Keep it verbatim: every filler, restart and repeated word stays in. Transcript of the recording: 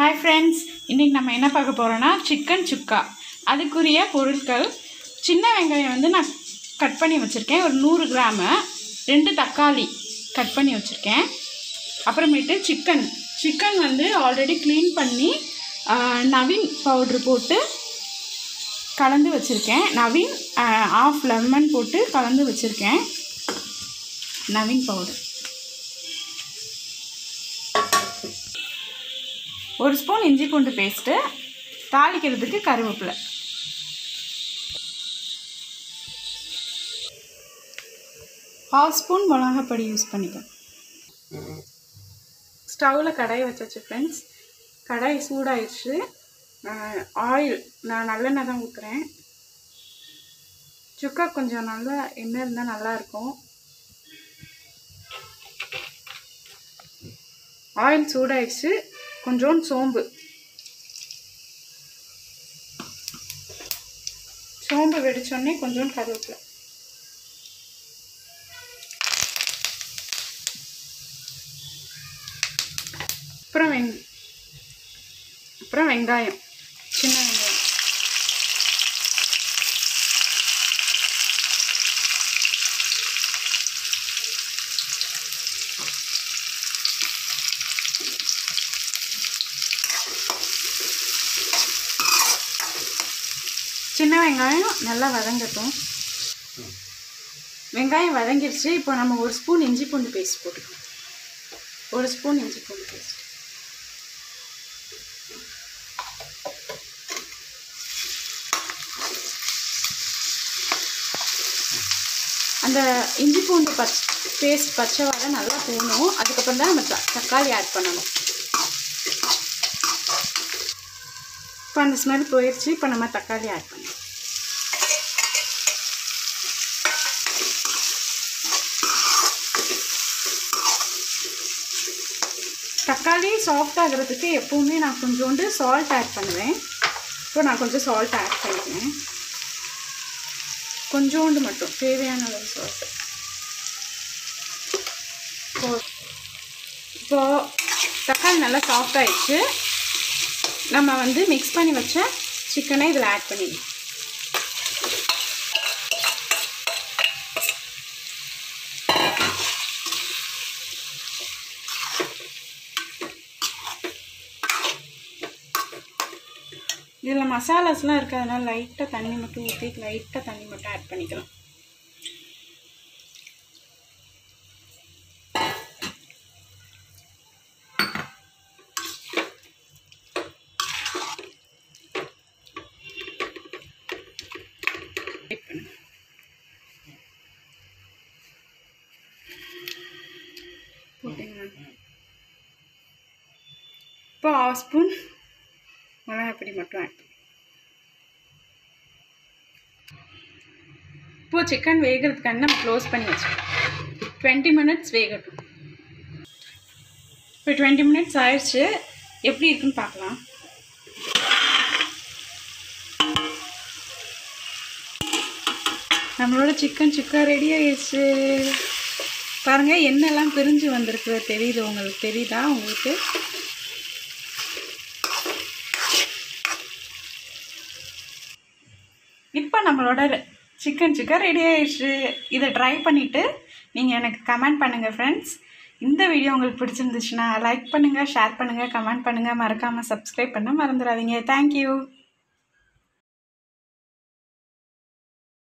Hi friends, இன்னைக்கு நம்ம என்ன பார்க்க போறோம்னா சிக்கன் சுக்கா. அதுக்குரிய பொருட்கள் சின்ன வெங்காயம் வந்து நான் கட் பண்ணி வச்சிருக்கேன் ஒரு நூறு கிராம், ரெண்டு தக்காளி கட் பண்ணி வச்சிருக்கேன். அப்புறமேட்டு சிக்கன் சிக்கன் வந்து ஆல்ரெடி க்ளீன் பண்ணி நவீன் பவுடர் போட்டு கலந்து வச்சிருக்கேன். நவீன் ஆஃப் லெமன் போட்டு கலந்து வச்சிருக்கேன். நவீன் பவுடர் ஒரு ஸ்பூன் இஞ்சி பூண்டு பேஸ்ட்டு, தாளிக்கிறதுக்கு கருவேப்பிலை, ஹாஃப் ஸ்பூன் மிளகாப்பொடி யூஸ் பண்ணிப்பேன். ஸ்டவ்வில் கடாயை வச்சாச்சு ஃப்ரெண்ட்ஸ். கடாய் சூடாயிடுச்சு. ஆயில் நான் நல்லெண்ணெய் தான் ஊற்றுறேன். சுக்கா கொஞ்சம் நல்லா எண்ணெய் இருந்தால் நல்லாயிருக்கும். ஆயில் சூடாயிடுச்சு. கொஞ்சோண்டு சோம்பு சோம்பு வெடிச்சோடனே கொஞ்சோண்டு கருவேப்பிலை, அப்புறம் வெங் அப்புறம் வெங்காயம், சின்ன வெங்காயம், சின்ன வெங்காயம் நல்லா வதங்கட்டும். வெங்காயம் வதங்கிடுச்சு. இப்போ நம்ம ஒரு ஸ்பூன் இஞ்சி பூண்டு பேஸ்ட் போட்டுக்கலாம். ஒரு ஸ்பூன் இஞ்சி பூண்டு பேஸ்ட், அந்த இஞ்சி பூண்டு பச் பேஸ்ட் பச்சை வாடை நல்லா போகணும். அதுக்கப்புறம் தான் நம்ம தக்காளி ஆட் பண்ணணும். இப்போ அந்த ஸ்மெல் போயிடுச்சு. இப்போ நம்ம தக்காளி ஆட் பண்ணணும். தக்காளி சாஃப்ட் ஆகிறதுக்கு எப்போவுமே நான் கொஞ்சோண்டு சால்ட் ஆட் பண்ணுவேன். இப்போ நான் கொஞ்சம் சால்ட் ஆட் பண்ணிக்கிறேன். கொஞ்சோண்டு மட்டும், தேவையான அளவு சால்ட். இப்போ இப்போது தக்காளி நல்லா சாஃப்ட் ஆகிடுச்சு. நம்ம வந்து மிக்ஸ் பண்ணி வச்ச சிக்கனை இதில் ஆட் பண்ணிடலாம். இதில் மசாலாஸ்லாம் இருக்கிறதுனால லைட்டாக தண்ணி மட்டும் ஊற்றி லைட்டாக தண்ணி மட்டும் ஆட் பண்ணிக்கலாம். இப்போ ஹாஃப் ஸ்பூன் மிளகாப்பொடி மட்டும் ஆட். இப்போது சிக்கன் வேகிறதுக்கான நம்ம க்ளோஸ் பண்ணி வச்சுக்கலாம். டுவெண்ட்டி மினிட்ஸ் வேகட்டும். இப்போ டுவெண்ட்டி மினிட்ஸ் ஆயிடுச்சு. எப்படி இருக்குன்னு பார்க்கலாம். நம்மளோட சிக்கன் சுக்கா ரெடி ஆயிடுச்சு. பாருங்கள், எண்ணெய்லாம் பிரிஞ்சு வந்திருக்கு. தெரியுது உங்களுக்கு? தெரியுதா உங்களுக்கு? இப்போ நம்மளோட சிக்கன் சுக்கா ரெடி ஆயிடுச்சு. இதை ட்ரை பண்ணிவிட்டு நீங்கள் எனக்கு கமெண்ட் பண்ணுங்கள் ஃப்ரெண்ட்ஸ். இந்த வீடியோ உங்களுக்கு பிடிச்சிருந்துச்சுன்னா லைக் பண்ணுங்கள், ஷேர் பண்ணுங்கள், கமெண்ட் பண்ணுங்கள். மறக்காமல் சப்ஸ்கிரைப் பண்ண மறந்துடாதீங்க. தேங்க்யூ.